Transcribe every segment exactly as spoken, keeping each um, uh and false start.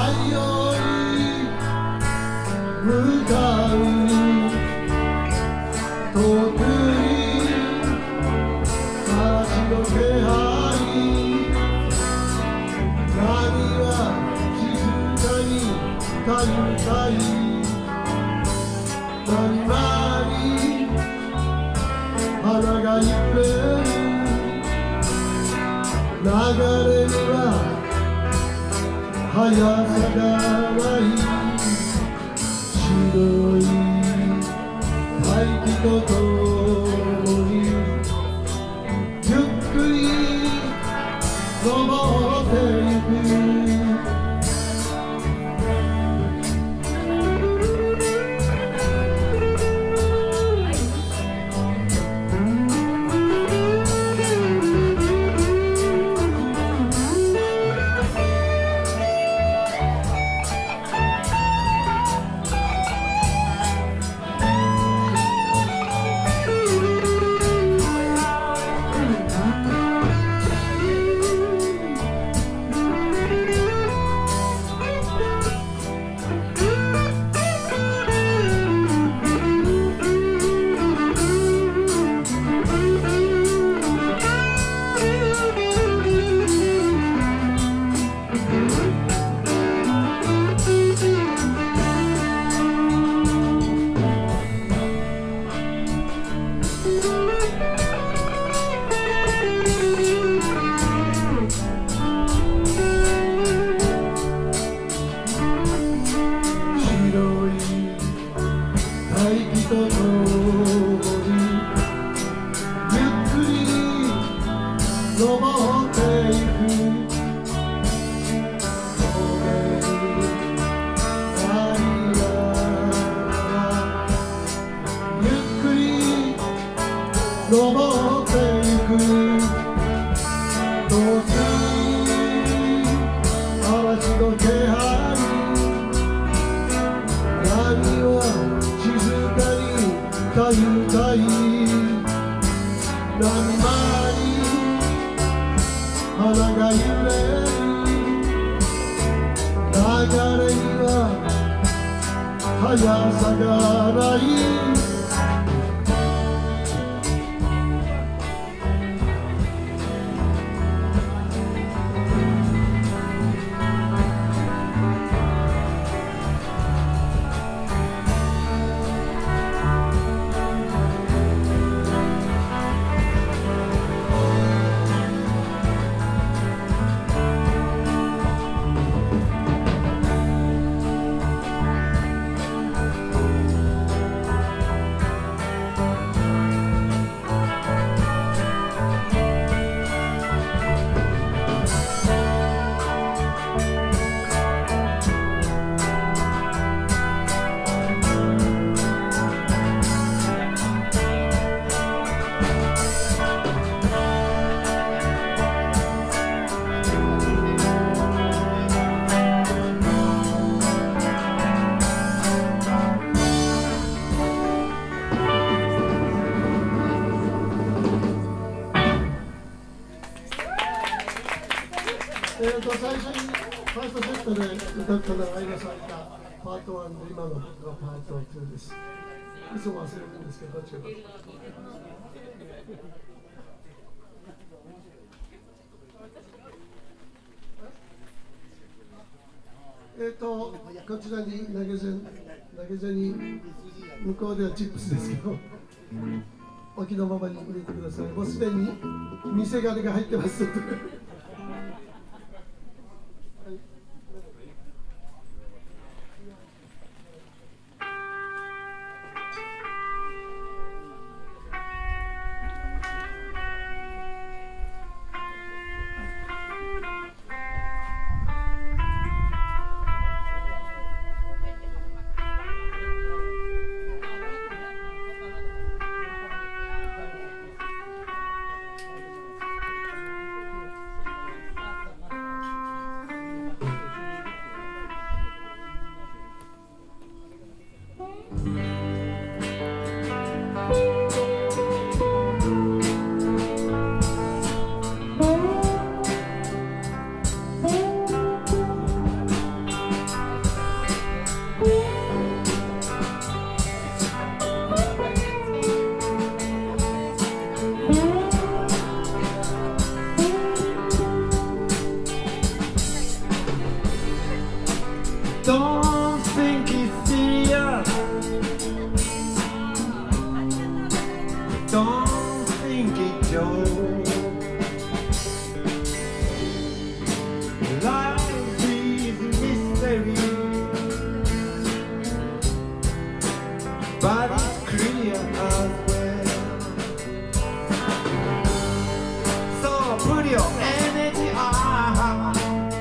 歌ったのは相田さんいたパートワンで今の僕がパートツーです。いつも忘れるんですけど、どっちか。えっと、こちらに投げ銭、投げ銭、向こうではチップスですけど、お気のままに入れてください。もうすでに店金が入ってます。 Don't think it's serious. Don't think it's joke. Life is a mystery, but it's clear as well. So put your energy out.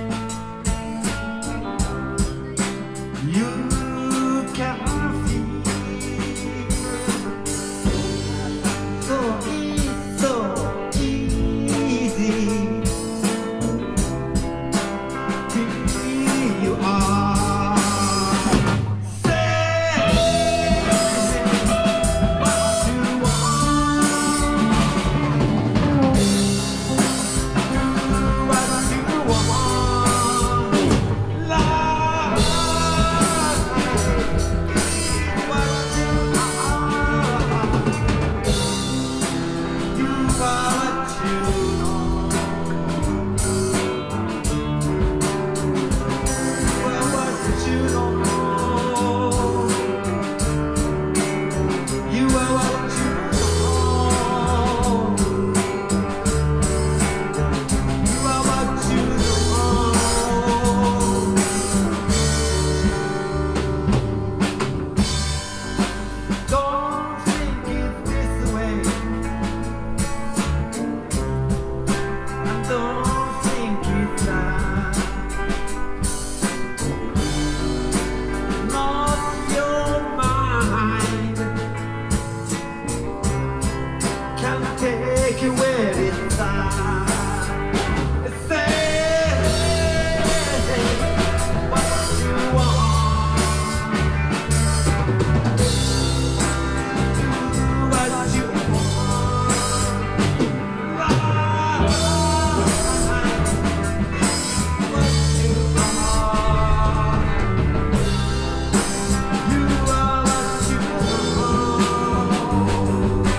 You can feel so easy, so easy. Here you are. Say what you want. Do what you want. Love. Take it where it's at. Say what you want. Do what you want. Love what you are. You are what you want.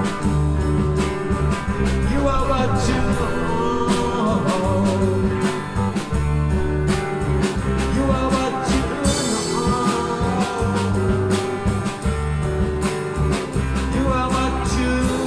You are what you know. You are what you know. You are what you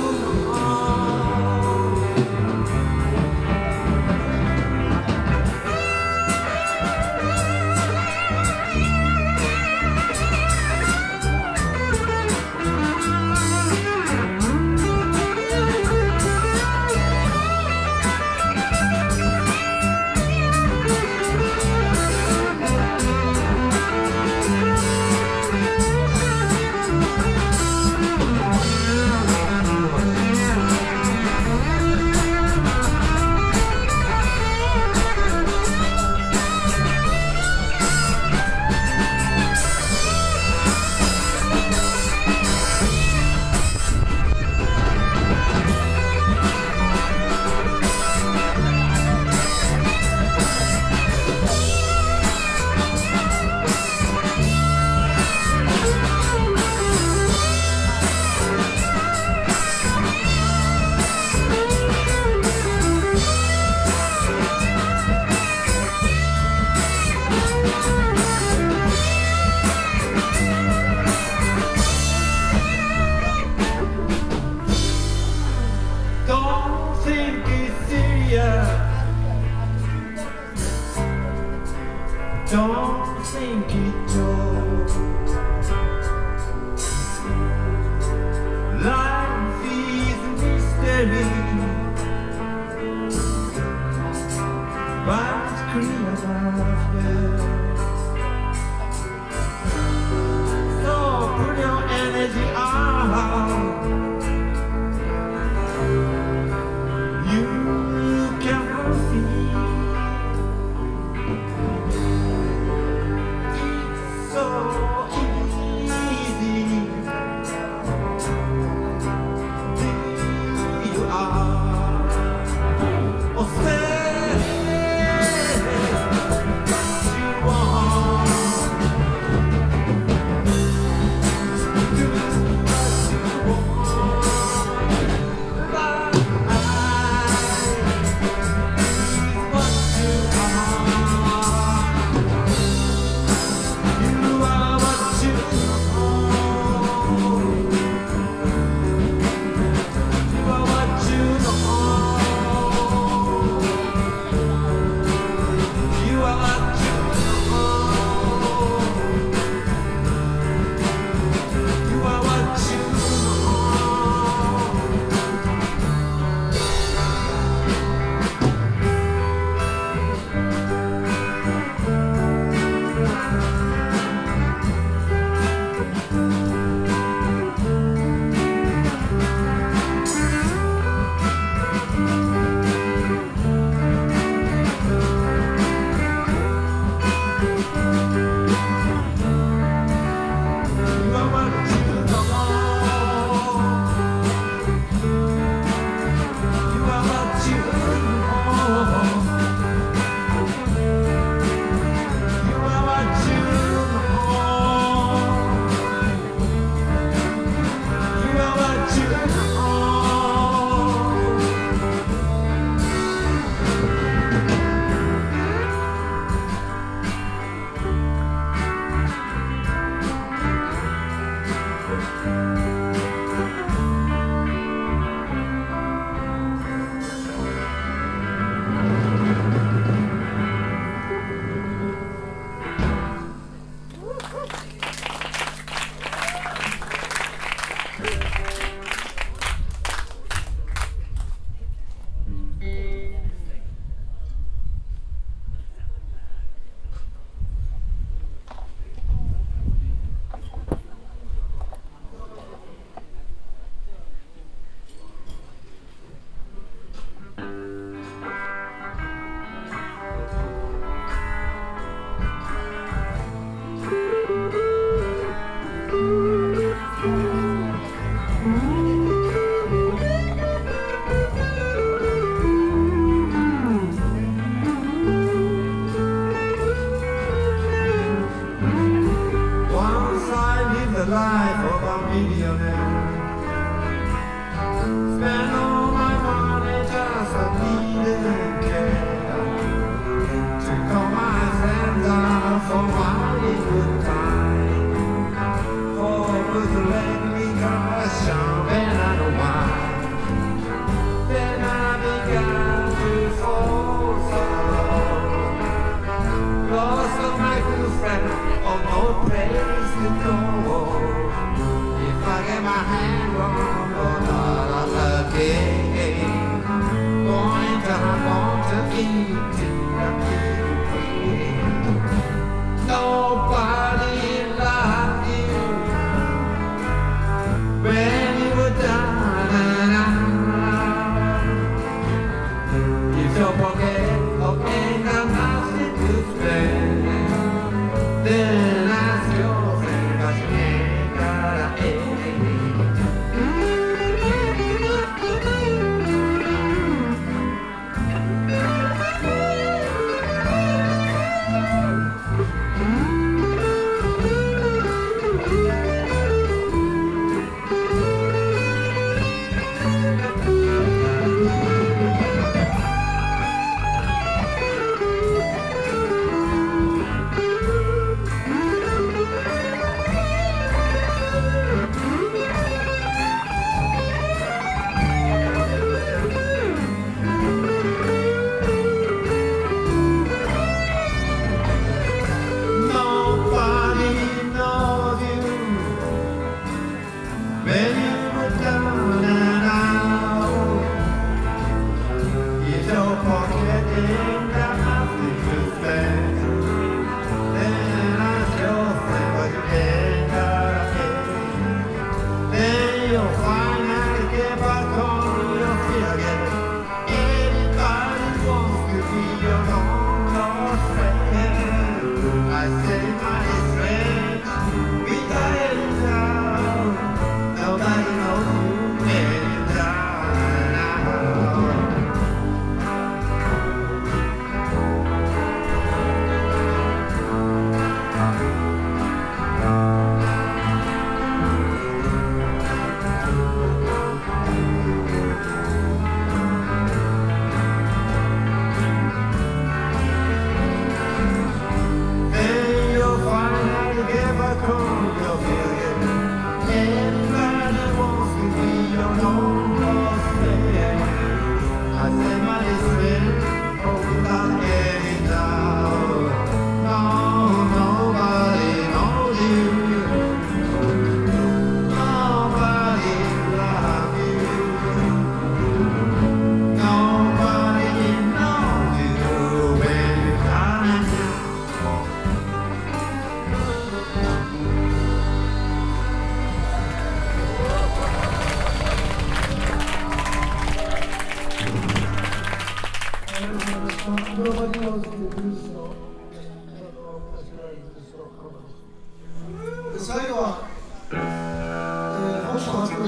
don't think it's serious. Don't think it's joke. Life is a mystery, but it's clear as well. So put your energy out. You can feel it's so easy. Here you are. Oh, say what you want. Do what you want.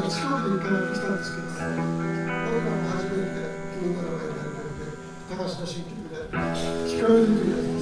飛行機で伺ってきたんですけど、この子も初めてみんなの前に歩かれて、高橋の新曲で聞こえるようになります。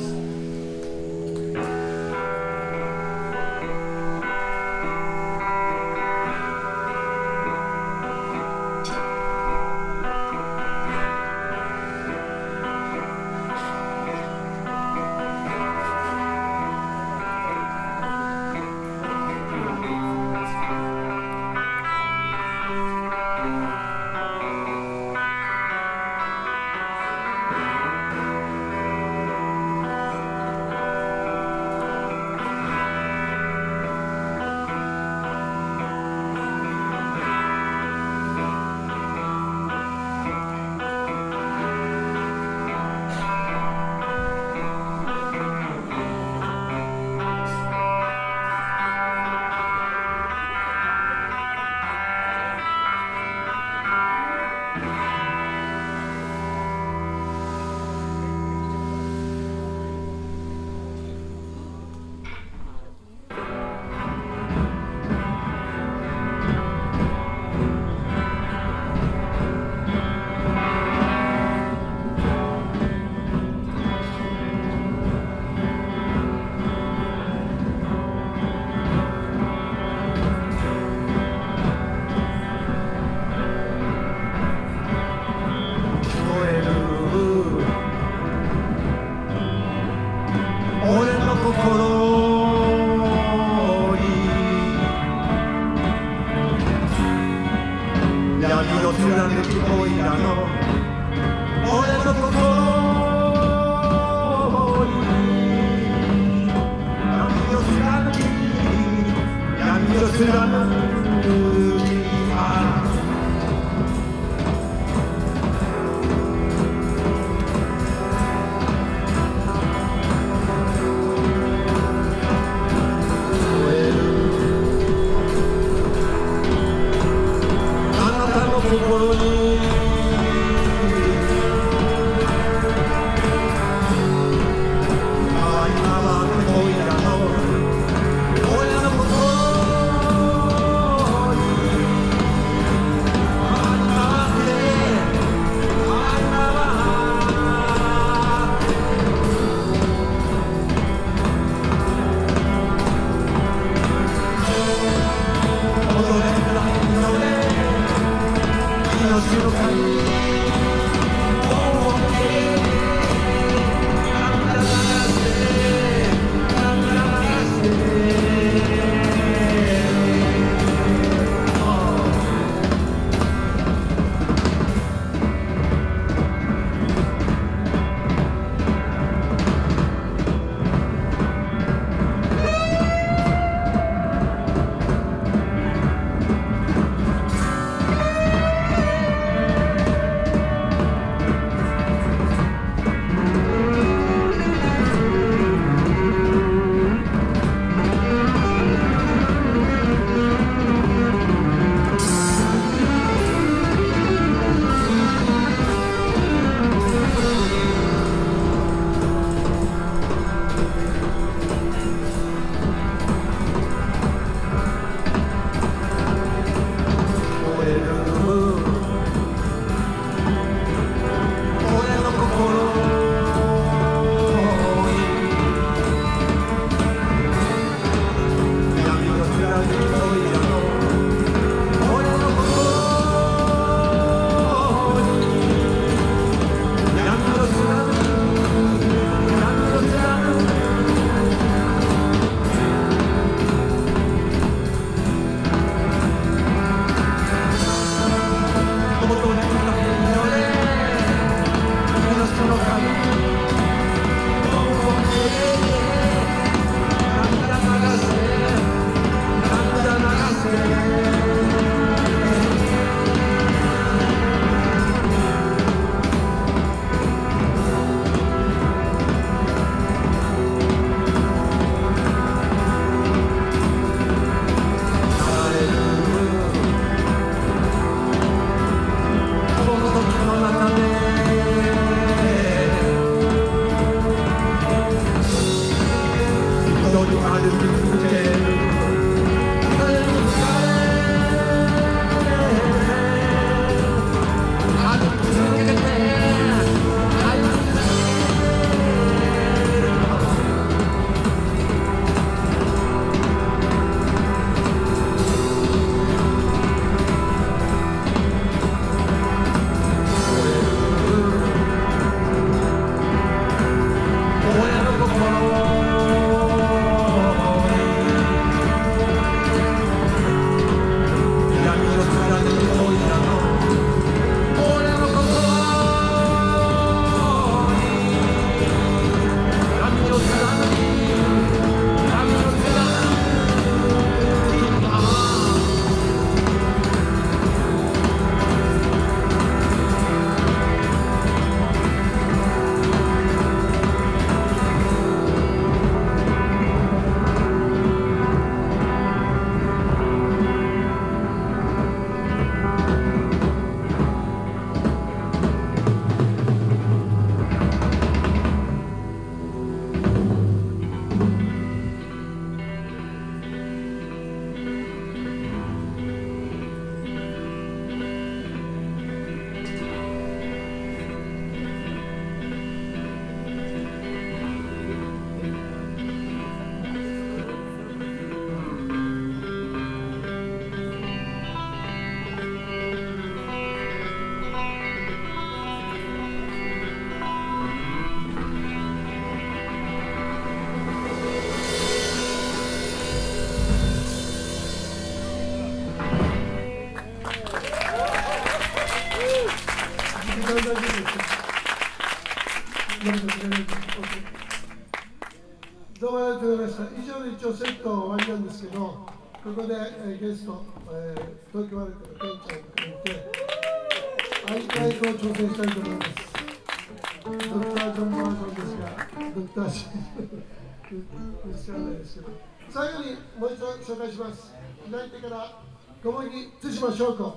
どうもありがとうございました。以上で一応セット終わりなんですけど、ここで、えー、ゲスト、えー、東京ワルクのケンちゃんを含めて、アイカイクを挑戦したいと思います。ドクター・ジョンバージョンですが、ドクター・シー、知らないですけど、最後にもう一度紹介します。左手から小麦対馬翔子、ド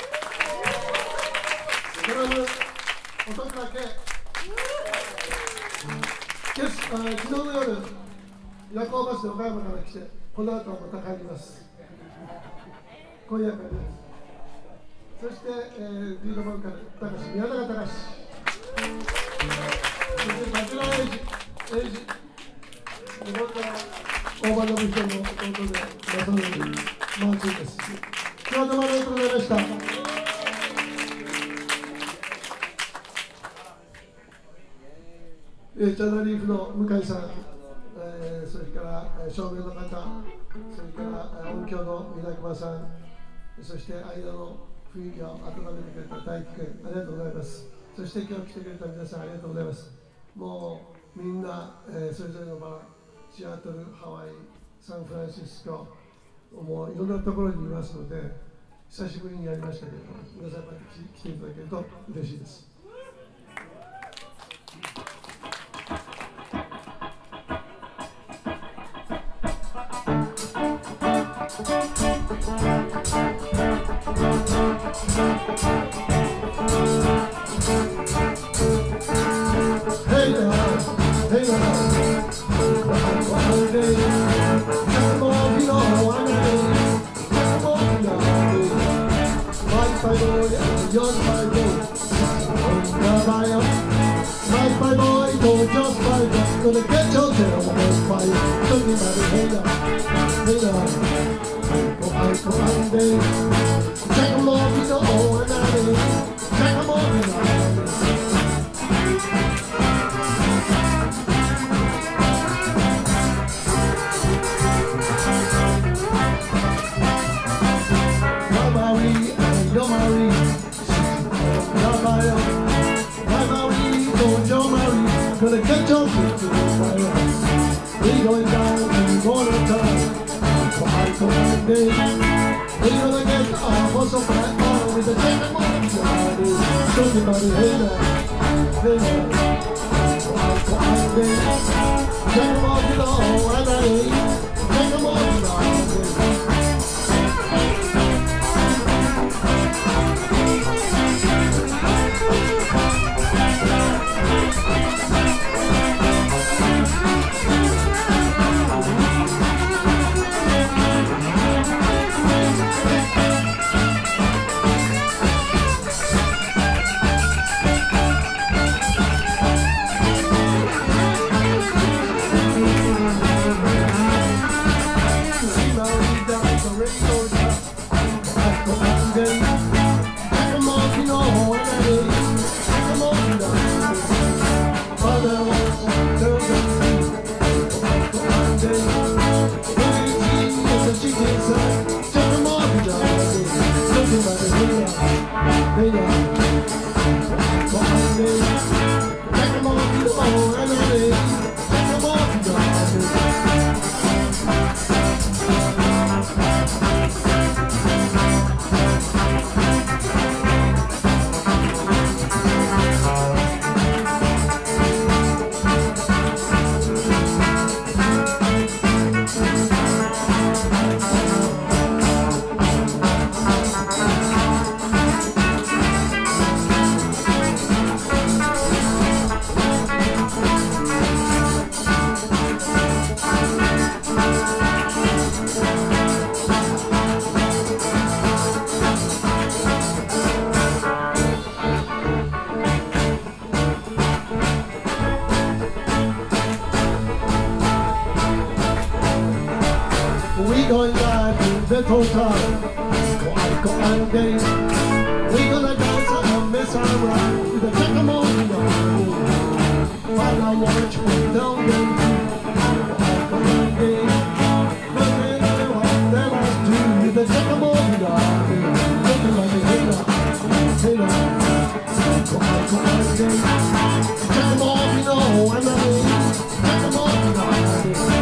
ラム、音倉圭、ゲスト、昨日の夜、夜行バスで岡山から来て、この後また帰ります。今夜帰ります。そして、えー、リードボーカル、高橋、宮永隆。そして、桜英二、英二、日本から大場信彦の弟で、正則、マーチンです。今日はどうもありがとうございました。えー、チャナリーフの向井さん、えー、それから照明の方、それから音響の皆熊さん、そして間の雰囲気を温めてくれた大輝君、ありがとうございます。そして今日来てくれた皆さん、ありがとうございます。もうみんな、えー、それぞれの場、シアトル、ハワイ、サンフランシスコ、もういろんなところにいますので、久しぶりにやりましたけど、皆さんまた来ていただけると嬉しいです。Hey now, hey now, one day, come on, you know, one day, come on, you know, my boy, you're my boy, my my boy, don't just fight, gonna get your tail, one fight, don't you matter, hey now, hey now, one day, come on, you know, one day, come on, you know. Gonna get your feet to the fire. We going down, we gonna turn. Why so one day? We gonna get our muscle back on with the second one. Talking about the hater, hater. Why so one day? Take them off, you know, and I ain't. Take them off, you know. Going live in the total. Go out, go out, day. We gonna dance and mess around with the Jackamon. While I watch from down there. Go out, go out, day. Look at what they must do with the Jackamon. Looking like a hater, hater. Go out, go out, day. Jackamon, you know, and I Jackamon, you know.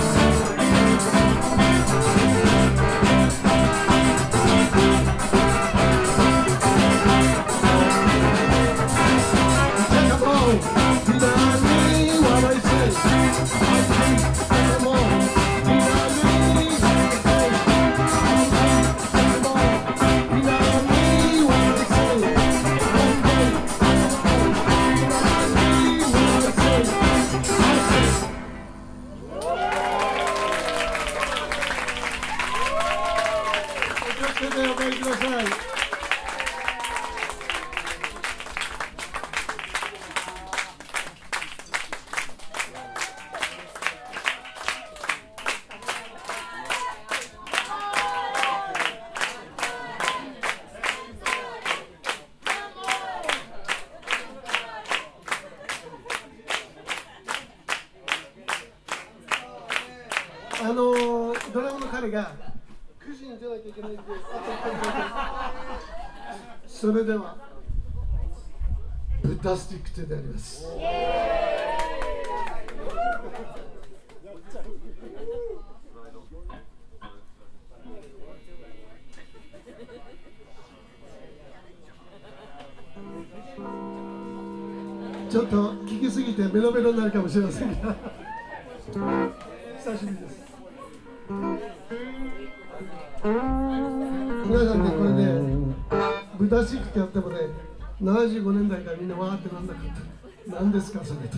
上がりください。あのー、ドラムの彼がくじに出なきゃいけないんで、それではブタスティックテであります。ちょっと聞きすぎてメロメロになるかもしれませんが久しぶりです。皆さんね、これね、ブタスティックってやってもね、ななじゅうごねんだいからみんなわーってなんなかった。何ですかそれって。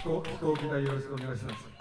飛行飛行機代よろしくお願いします。